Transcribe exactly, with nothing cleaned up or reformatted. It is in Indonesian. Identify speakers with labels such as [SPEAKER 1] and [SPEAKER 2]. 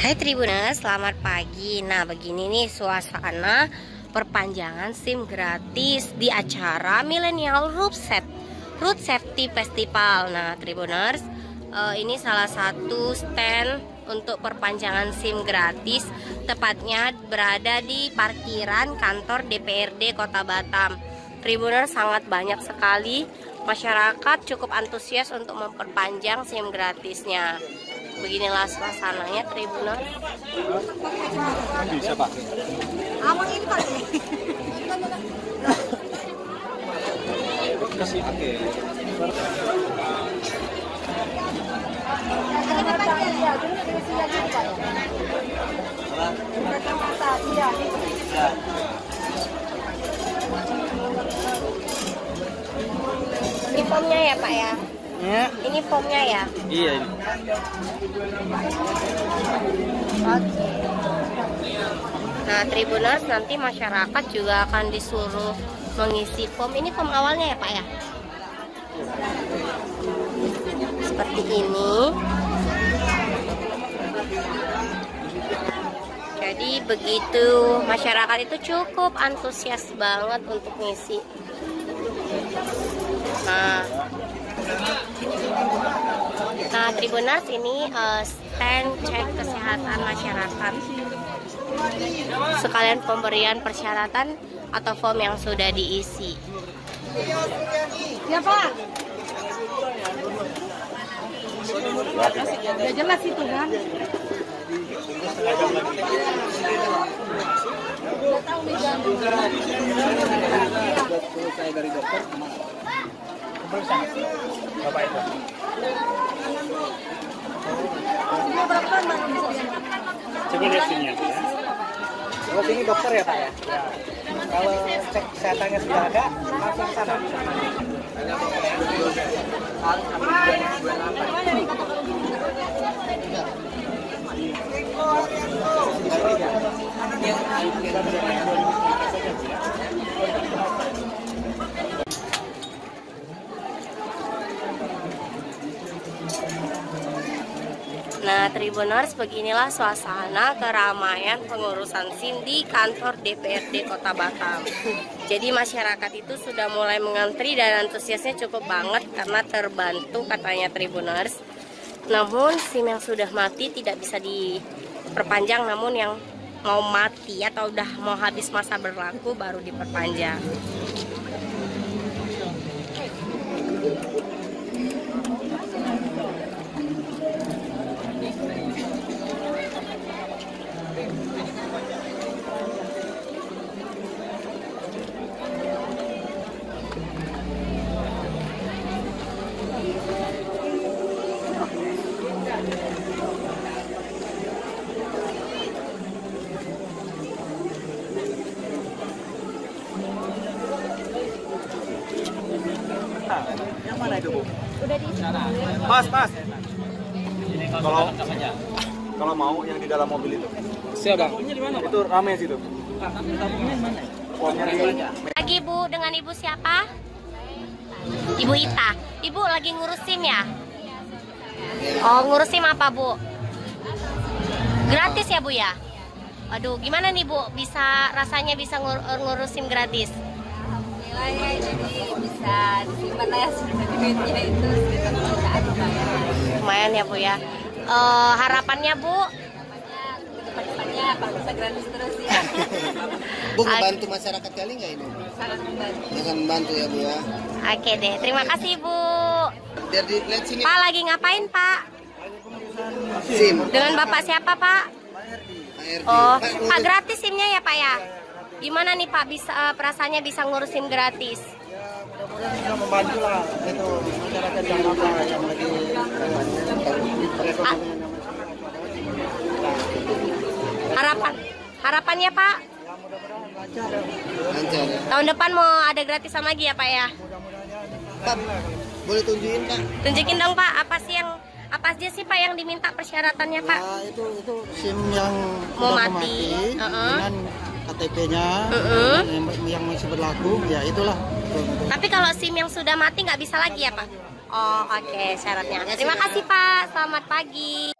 [SPEAKER 1] Hai Tribuners, selamat pagi. Nah, begini nih suasana perpanjangan SIM gratis di acara Millennial Road Road Safety Festival. Nah, Tribuners, uh, ini salah satu stand untuk perpanjangan SIM gratis, tepatnya berada di parkiran kantor D P R D Kota Batam. Tribuners, sangat banyak sekali masyarakat cukup antusias untuk memperpanjang SIM gratisnya. Beginilah suasananya Tribuners.
[SPEAKER 2] Bisa Pak.
[SPEAKER 3] Awang ini Pak.
[SPEAKER 2] Kasih oke.
[SPEAKER 1] Ini formnya ya Pak ya?
[SPEAKER 2] Ya.
[SPEAKER 1] Ini formnya ya?
[SPEAKER 2] Iya ini.
[SPEAKER 1] Oke. Nah, Tribuners, nanti masyarakat juga akan disuruh mengisi form. Ini form awalnya ya Pak ya? Seperti ini. Jadi begitu, masyarakat itu cukup antusias banget untuk ngisi. Nah, Nah, Tribuners, ini uh, stand cek kesehatan masyarakat. Sekalian pemberian persyaratan atau form yang sudah diisi.
[SPEAKER 3] Ya Pak. Udah jelas itu kan? Udah tahu nih jam.
[SPEAKER 2] Saya dari dokter. Bapak itu. Coba lihat sini ya.
[SPEAKER 4] Kalau sini dokter ya Pak ya? Ya. Kalau cek kesehatannya sudah ada, langsung sana.
[SPEAKER 1] Nah, Tribuners, beginilah suasana keramaian pengurusan SIM di kantor D P R D Kota Batam. Jadi masyarakat itu sudah mulai mengantri dan antusiasnya cukup banget karena terbantu katanya Tribuners. Namun SIM yang sudah mati tidak bisa diperpanjang, namun yang mau mati atau udah mau habis masa berlaku baru diperpanjang.
[SPEAKER 4] Yang mana itu Bu?
[SPEAKER 1] Udah diisi.
[SPEAKER 4] Mas, Mas. Kalau kalau mau yang di dalam mobil itu.
[SPEAKER 2] Siapa?
[SPEAKER 4] Itu rame situ. Formnya di
[SPEAKER 1] Lagi Bu, dengan Ibu siapa? Ibu Ita. Ibu lagi ngurus SIM ya? Oh, ngurus SIM apa Bu? Gratis ya Bu ya? Aduh, gimana nih Bu? Bisa rasanya bisa ngur ngurus SIM gratis?
[SPEAKER 3] Nilainya jadi bisa disimpan ya duitnya itu sekitar jutaan
[SPEAKER 1] Lumayan ya Bu ya. Uh, harapannya Bu?
[SPEAKER 3] Depannya Pak bisa gratis terus ya.
[SPEAKER 5] Bu, membantu masyarakat kali nggak ini?
[SPEAKER 3] Sangat membantu.
[SPEAKER 5] Jangan membantu ya Bu ya.
[SPEAKER 1] Oke deh, terima kasih Bu.
[SPEAKER 5] Biar dilihat sini.
[SPEAKER 1] Pak lagi ngapain Pak?
[SPEAKER 5] SIM.
[SPEAKER 1] Dengan Bapak siapa Pak?
[SPEAKER 5] Pak R D.
[SPEAKER 1] Oh,
[SPEAKER 5] Pak,
[SPEAKER 1] Pak
[SPEAKER 5] untuk-
[SPEAKER 1] gratis SIM-nya ya Pak ya? Gimana nih Pak, bisa uh, perasaannya bisa ngurus SIM gratis?
[SPEAKER 4] mudah-mudahan bisa membantu lah itu masyarakat yang apa yang lagi
[SPEAKER 1] Ah. Harapan, harapannya Pak?
[SPEAKER 5] Lancar ya.
[SPEAKER 1] Tahun depan mau ada gratisan lagi ya Pak ya?
[SPEAKER 5] Pak, boleh tunjukin Pak?
[SPEAKER 1] Tunjukin dong Pak, apa sih yang apa aja sih Pak yang diminta persyaratannya Pak?
[SPEAKER 4] Ya, itu itu SIM yang
[SPEAKER 1] Mau
[SPEAKER 4] sudah
[SPEAKER 1] mati,
[SPEAKER 4] mati
[SPEAKER 1] uh-uh.
[SPEAKER 4] dengan K T P-nya
[SPEAKER 1] Uh-uh.
[SPEAKER 4] yang, yang masih berlaku, ya itulah.
[SPEAKER 1] Tapi kalau SIM yang sudah mati nggak bisa lagi ya Pak? Oh oke, syaratnya. Terima kasih Pak, selamat pagi.